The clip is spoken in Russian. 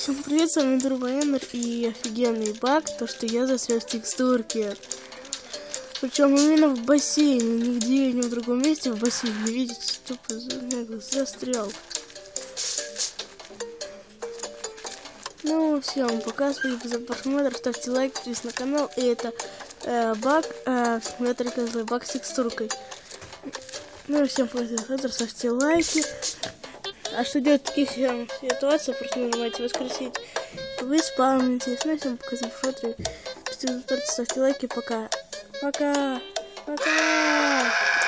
Всем привет, с вами Турбоэнер и офигенный баг, то что я застрял в текстурке. Причем именно в бассейне, нигде, ни в другом месте в бассейне. Видите, тупо застрял. Ну, всем пока, спасибо за просмотр, ставьте лайк, подписывайтесь на канал. И это баг, симулятор козлы, баг с текстуркой. Ну, всем пока, ставьте лайки. А что делать в таких ситуациях? Просто нажимаете воскресить. Вы спамните. Ну, всем пока за просмотр. Ставьте лайки. Пока. Пока. Пока.